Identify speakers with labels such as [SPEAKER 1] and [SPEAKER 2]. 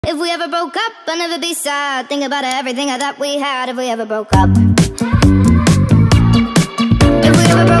[SPEAKER 1] If we ever broke up, I'd never be sad. Think about everything I thought we had. If we ever broke up. If we ever broke